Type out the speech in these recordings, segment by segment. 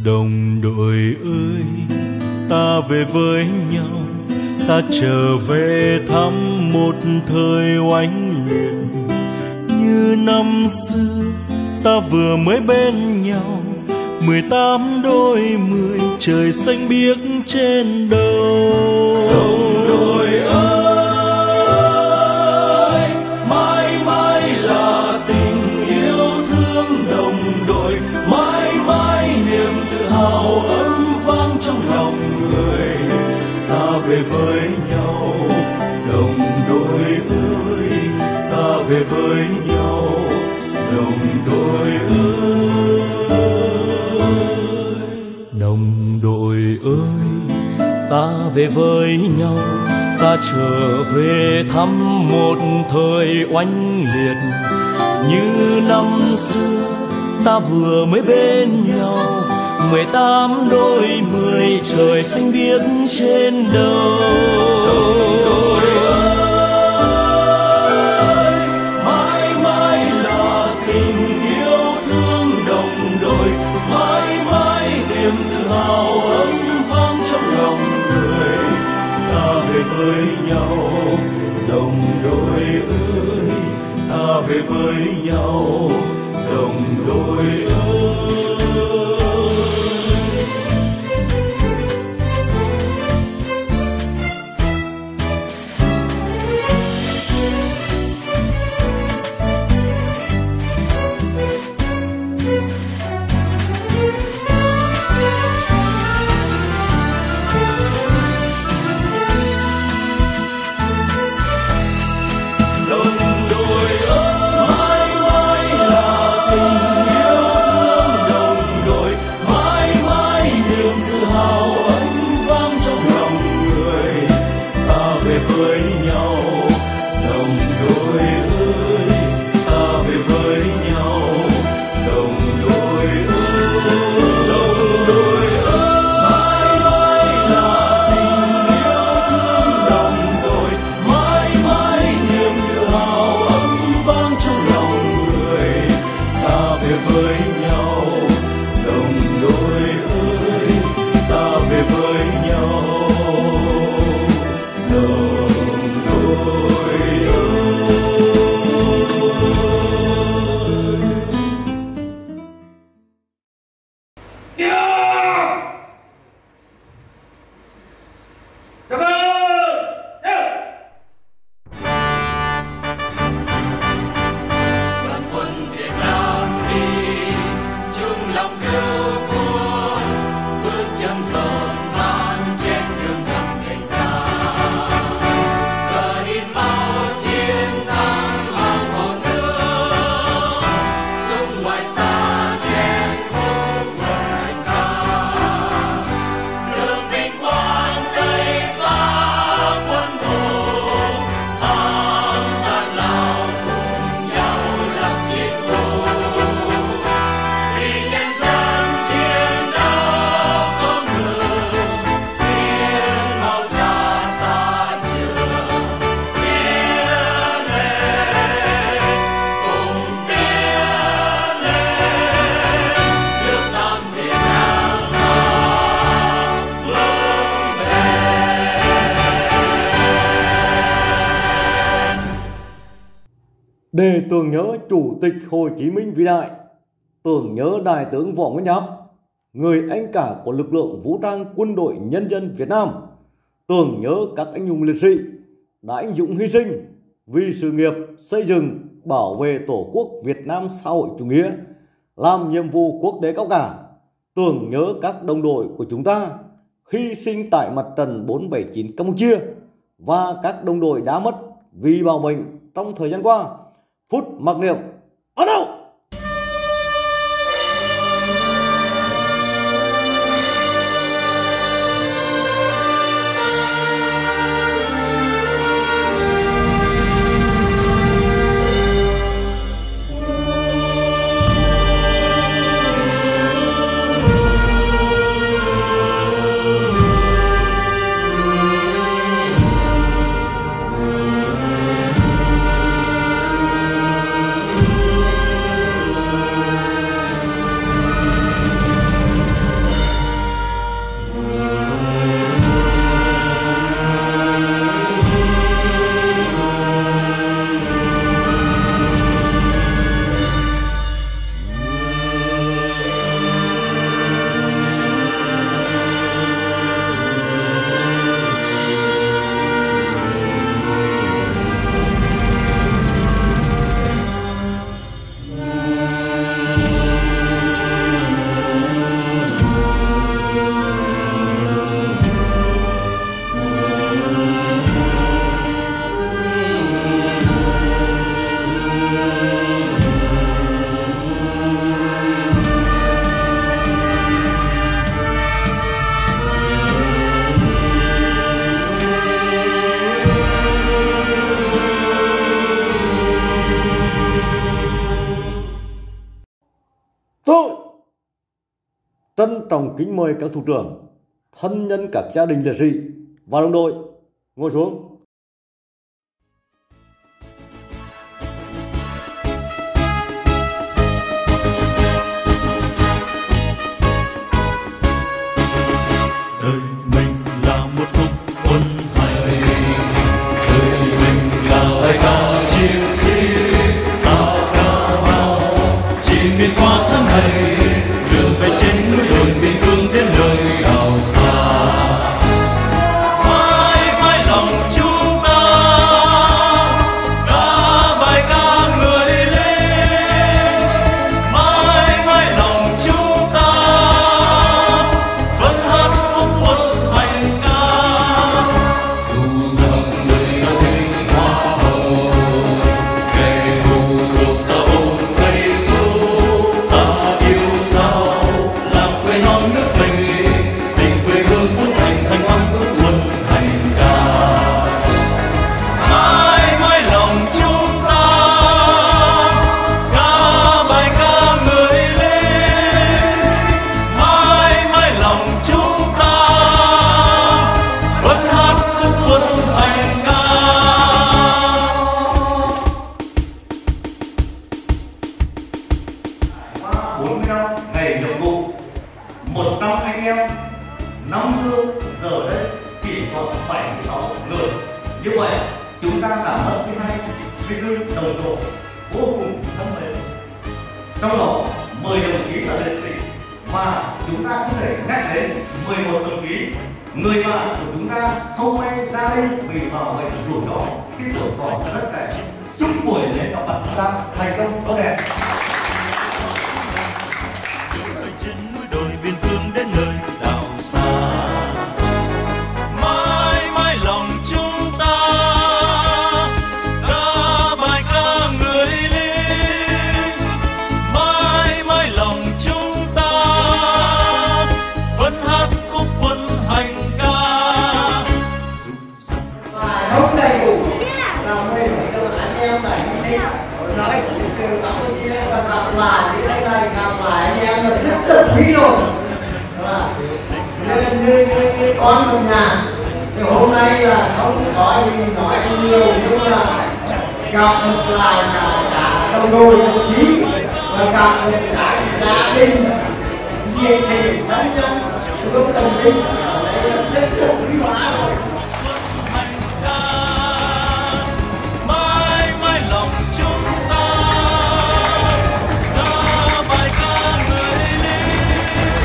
Đồng đội ơi, ta về với nhau, ta trở về thăm một thời oanh liệt. Như năm xưa ta vừa mới bên nhau, 18 đôi 10 trời xanh biếc trên đầu. Đồng đội ơi, mãi mãi là tình yêu thương đồng đội, mãi mãi niềm tự hào ấm vang trong lòng người. Ta về với nhau, đồng đội ơi, ta về với nhau, đồng đội ơi. Đồng đội ơi, ta về với nhau, ta trở về thăm một thời oanh liệt. Như năm xưa ta vừa mới bên nhau, 18 đôi 10 trời xanh biếc trên đầu. Đồng đội ơi, mãi mãi là tình yêu thương đồng đội, mãi mãi niềm tự hào ấm vang trong lòng người. Ta về với nhau, đồng đội ơi, ta về với nhau, đồng đội ơi. Để tưởng nhớ Chủ tịch Hồ Chí Minh vĩ đại, tưởng nhớ Đại tướng Võ Nguyên Giáp, người anh cả của lực lượng vũ trang quân đội nhân dân Việt Nam, tưởng nhớ các anh hùng liệt sĩ đã anh dũng hy sinh vì sự nghiệp xây dựng, bảo vệ Tổ quốc Việt Nam xã hội chủ nghĩa, làm nhiệm vụ quốc tế cao cả, tưởng nhớ các đồng đội của chúng ta hy sinh tại mặt trận 479 Campuchia và các đồng đội đã mất vì bảo mệnh trong thời gian qua. Phút mặc niệm bắt đầu. Tôi trân trọng kính mời các thủ trưởng, thân nhân các gia đình liệt sĩ và đồng đội ngồi xuống. Đời mình là một khúc quân hành, đời mình là bài ca chiến sĩ, ta ca vào chỉ miền qua tháng ngày, đường về trên núi đồi biên cương đến nơi đảo xa. Mãi mãi lòng chúng ta ca bài ca người lên, mãi mãi lòng chúng ta vẫn hát khúc quân hành ca. Dù rằng đời đã thinh hoa hồng, kẻ thù buộc ta ôm cây số, ta yêu sao làm quê non nước mình, tình quê hương vun thành thanh hoang bước quân hành ca. Mãi mãi lòng chúng ta ca bài ca người lên, mãi mãi lòng chúng ta vẫn hát khúc quân hành ca. 45 ngày nhập ngũ, 100 anh em. Năm xưa giờ đây chỉ còn 76 người. Như vậy chúng ta đã mất đi hai phi ngư đồng đội vô cùng thân mến. Trong đó 10 đồng chí là liệt sĩ mà chúng ta có thể nhắc đến 11 đồng chí người bạn của chúng ta không may ra đi vì bảo vệ rủi ro khi tuổi còn rất trẻ. Chúc buổi lễ gặp mặt chúng ta thành công tốt đẹp. Trên núi đồi biên cương đến nơi đảo xa, mãi mãi lòng chúng ta ca bài ca người lên, mãi mãi lòng chúng ta vẫn hát khúc quân hành ca. Dù rằng Không đầy đủ là 17 anh em tại hy sinh. Nói cũng kêu cảm ơn chia và gặp lại cái đây này, gặp lại anh em là rất là quý rồi. Như con một nhà thì hôm nay là không có gì nói nhiều, nhưng mà gặp một lại cả đồng đội đồng chí và gặp một cả gia đình nhiệt tình thân nhân cũng đồng minh, đấy là rất là quý hóa rồi. hành ca, mãi mãi lòng chúng ta ca bài ca người lên,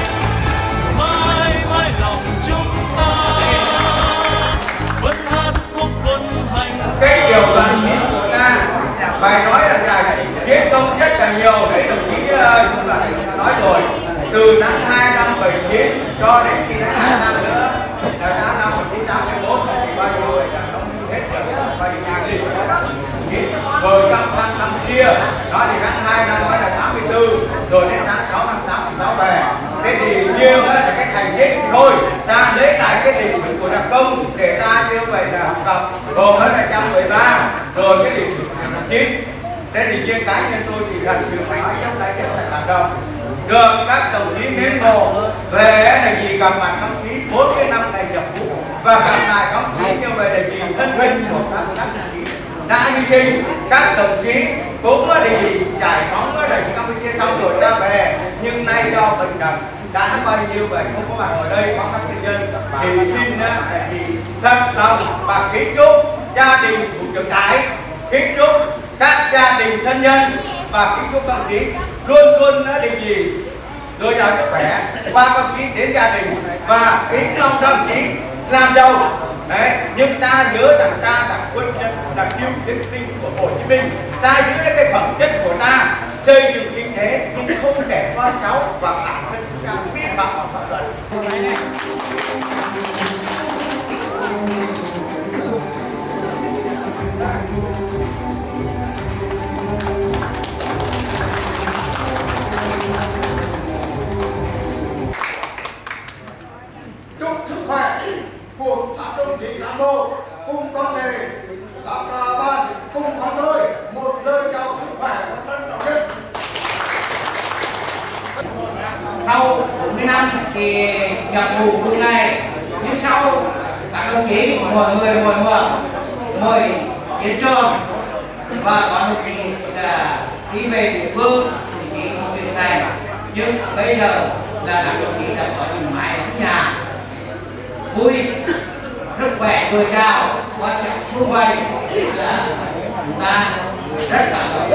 mãi mãi lòng chúng ta vẫn hát khúc quân hành. Cái điều đoàn kết của ta phải nói là chiến công rất là nhiều. Đấy đồng chí cũng là nói rồi, từ tháng 2 năm 79 cho đến khi tháng 2 năm nữa là năm 1981 thì bao nhiêu là không hết được bao nhiêu ngàn lịch rồi trong năm kia đó thì tháng 2 năm đó là 84 rồi đến tháng 6 năm 86 về. Thế thì riêng là cái thành tích thôi, ta lấy lại cái lịch sử của đặc công để ta như vậy là học tập, gồm hết là 113 rồi cái lịch sử của đặc chín. Thế thì riêng cá nhân tôi thì thật sự phải nói trong đây rất là cảm động, được các đồng chí mến mộ về là gì gặp mặt công chí 45 ngày nhập ngũ và gặp lại công chí như vậy là gì thân vinh của các đồng chí đã hy sinh. Các đồng chí cũng là gì trải phóng là Campuchia xong rồi ra về, nhưng nay do bệnh tật đã bao nhiêu vậy không có mặt ở đây, có các nhân dân thì xin là gì thật lòng và kính chúc gia đình thủ trưởng Thái, kính chúc các gia đình thân nhân và kính chúc công chí luôn luôn là gì dồi dào sức khỏe qua công chí đến gia đình và kính mong đồng chí làm giàu. Đấy, nhưng ta nhớ rằng ta là quân nhân, là cựu chiến binh của Hồ Chí Minh, ta giữ lấy cái phẩm chất của ta xây dựng kinh tế nhưng không để con cháu và bản thân chúng ta vi phạm pháp luật. Chúc sức khỏe của các đồng chí cán bộ cùng con nghề, các ban cùng con tôi một lời chào sức khỏe và trân trọng nhất. thì nhập ngũ cùng ngày, nhưng sau các đồng chí mỗi người mỗi chiến trường và có đồng chí là đi về địa phương đồng chí không việc này, nhưng bây giờ là các đồng chí đã có những mái ấm nhà vui, sức khỏe dồi dào, quan trọng xung quanh là chúng ta rất cảm động.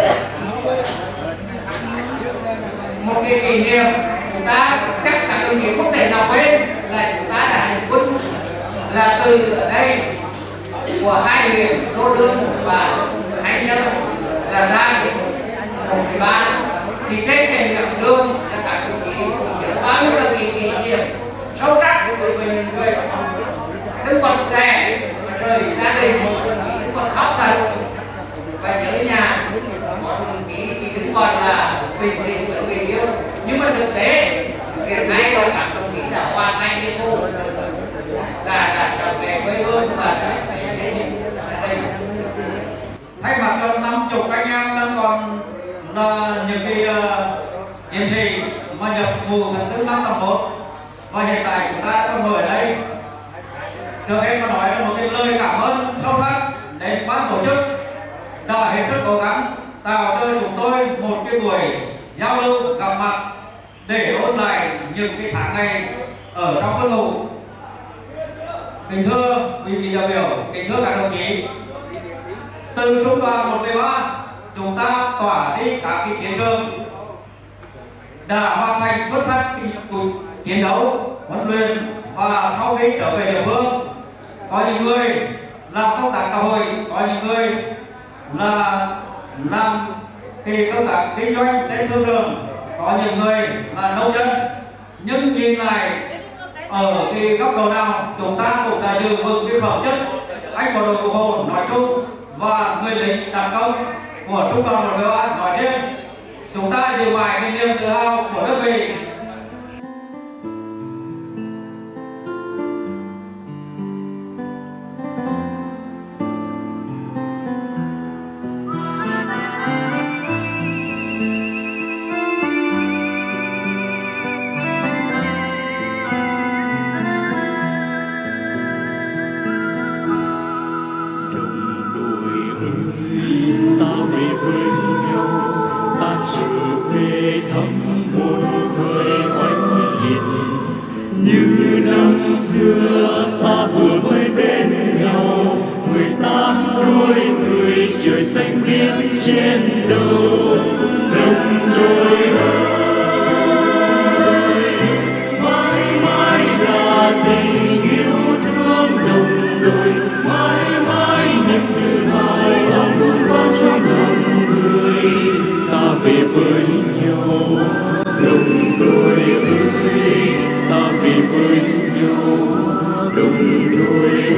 Một cái kỷ niệm chúng ta chắc cả đồng chí không thể nào quên là chúng ta đã hành quân là từ ở đây của hai miền Đô Lương và Anh Sơn là ra đến 1/3 thì trên nền dọc đường là các đồng chí nhớ bao nhiêu là kỷ niệm sâu sắc đối với những người đứng còn trẻ rời gia đình đứng còn khóc thật và nhớ nhà đồng chí thì đứng còn là bình định với người yêu, nhưng mà thực tế hiện nay là các đồng chí đã hoàn thành nhiệm vụ là trở về quê hương và trở về xây dựng gia đình. Thay mặt cho 50 anh em đang còn là những cái chiến sĩ mà nhập ngũ tháng 4 năm 81 và hiện tại chúng ta đã còn ngồi ở đây. Trước hết mà nói một cái lời cảm ơn sâu sắc đến ban tổ chức đã hết sức cố gắng tạo cho chúng tôi một cái buổi giao lưu gặp mặt để ôn lại những cái tháng ngày ở trong quân ngũ. Kính thưa quý vị đại biểu, kính thưa các đồng chí, từ trung đoàn 113 chúng ta tỏa đi các cái chiến trường đã hoàn thành xuất sắc cái nhiệm vụ chiến đấu, huấn luyện và sau khi trở về địa phương, có những người làm công tác xã hội, có những người là làm cái công tác kinh doanh trên thương trường, có những người là nông dân, nhưng nhìn lại ở cái góc độ nào chúng ta cũng đã giữ vững cái phẩm chất anh bộ đội cụ Hồ nói chung và người lính đặc công của trung đoàn 113 nói riêng. Chúng ta giữ mãi cái niềm tự hào của đơn vị. Như năm xưa ta vừa mới bên nhau, 18 đôi người trời xanh biếc trên đầu. Đồng đội ơi, mãi mãi là tình yêu thương đồng đội, mãi mãi niềm tự hào luôn vang trong lòng người. Ta về với nhau, đồng đội ơi, ta về với nhau, đồng đội ơi.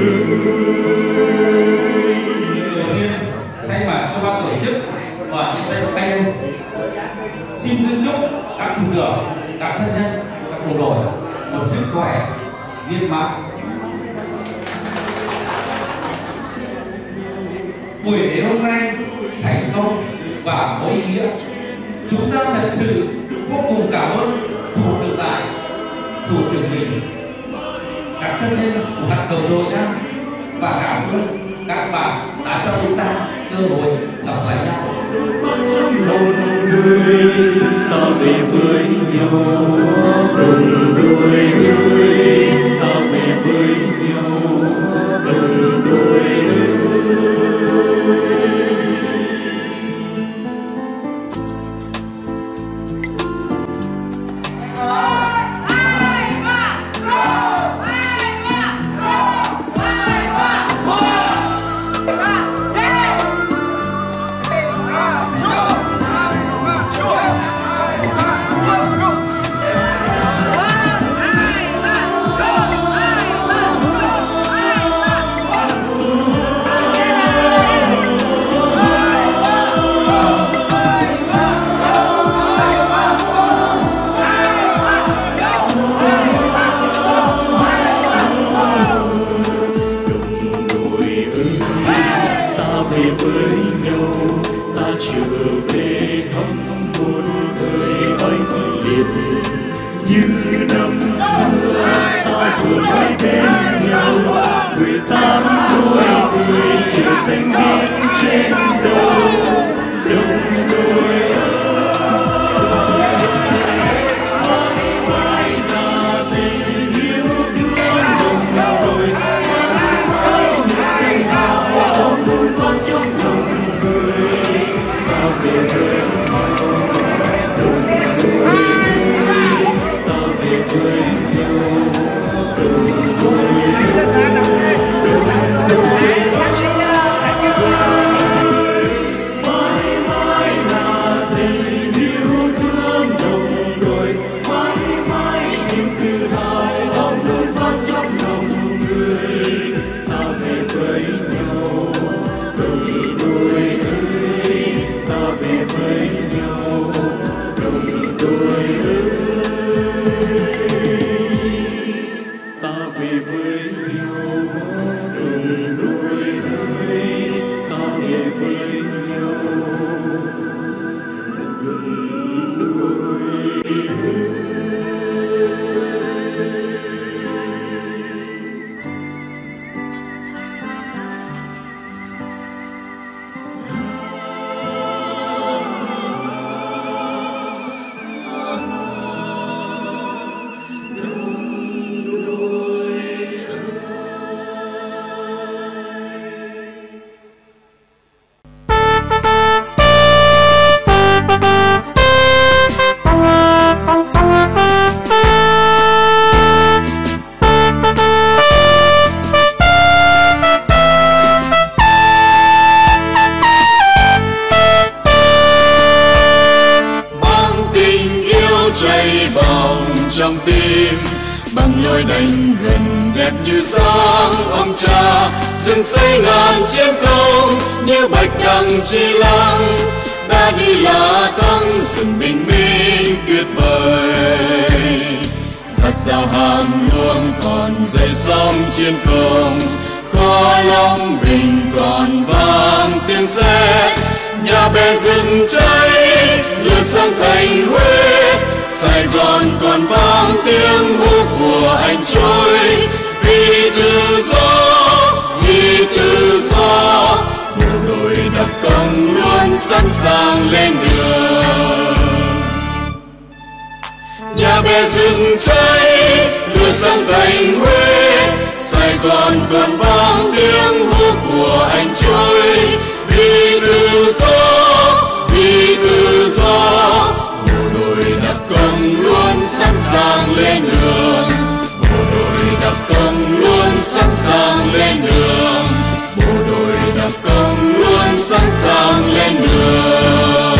Đầu tiên, thay mặt cho ban tổ chức và nhân dân Tây Ninh, xin kính chúc các thủ trưởng, các thân nhân, các bộ đội một sức khỏe viên mãn. Buổi lễ hôm nay thành công và có ý nghĩa. Chúng ta thật sự vô cùng cảm ơn thủ trưởng Tài, thủ trưởng mình, các thân nhân của các đồng đội ta, và cảm ơn các bạn đã cho chúng ta cơ hội gặp lại nhau. Trong lòng người ta về với nhau, đồng đội ơi, ta về với nhau, đồng đội ơi. Như năm xưa xanh biếc trên đầu đồng đội mãi mãi là tình yêu thương đồng đội mãi mãi niềm tự hào đồng đội con trong dòng người ta về với nhau đồng đội ơi ta về với nhau đồng đội trong tim bằng lối đánh gần đẹp như dáng ông cha rừng xây ngàn chiến công như bạch đằng chi lăng đã đi lá thắng rừng bình minh tuyệt vời giặt rào hàng luông còn dậy sóng chiến công kho long bình còn vang tiếng sét nhà bè rừng cháy lửa sang thành Huế Sài Gòn còn vang tiếng hú của anh trôi vì tự do bộ đội đặc công luôn sẵn sàng lên đường nhà bè rừng cháy lửa sang thành Huế Sài Gòn còn vang tiếng hú của anh trôi vì tự do bộ đội đặc công luôn sẵn sàng lên đường bộ đội đặc công luôn sẵn sàng lên đường bộ đội đặc công luôn sẵn sàng lên đường.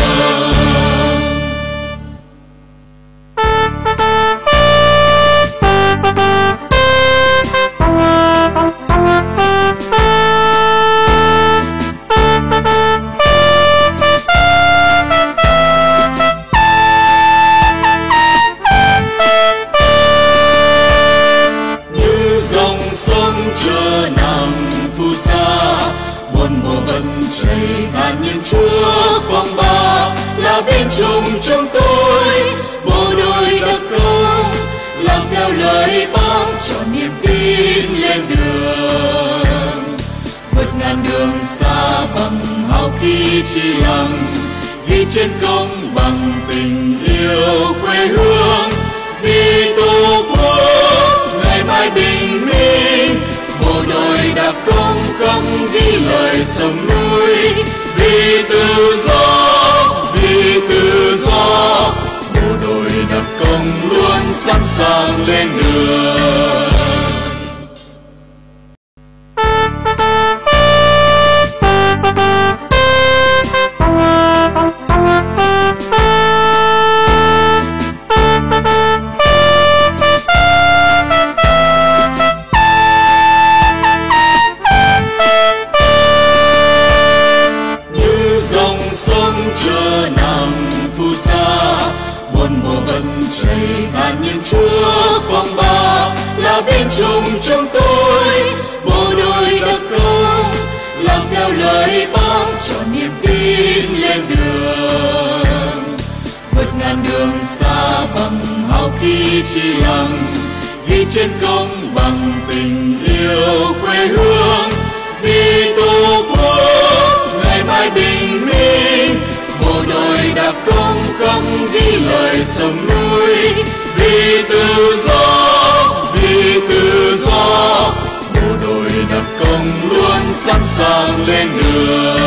Chưa nằm phù sa bốn mùa vẫn chảy than nhiên chúa phong ba là bên chung chúng tôi bộ đội đặc công làm theo lời bác chọn niềm tin lên đường vượt ngàn đường xa bằng hào khí chi lăng ghi chiến công bằng tình yêu quê hương vì tổ quốc ngày mai bình minh bộ đội đặc công không ghi lời sông núi vì tự do bộ đội đặc công luôn sẵn sàng lên đường. Chưa nằm phù sa bốn mùa vẫn chảy than nhiên chúa phong ba là bên chung chúng tôi bộ đội đặc công làm theo lời bác chọn niềm tin lên đường vượt ngàn đường xa bằng hào khí chi lăng ghi chiến công bằng tình yêu quê hương vì tổ quốc về sông núi. Vì tự do, bộ đội đặc công luôn sẵn sàng lên đường.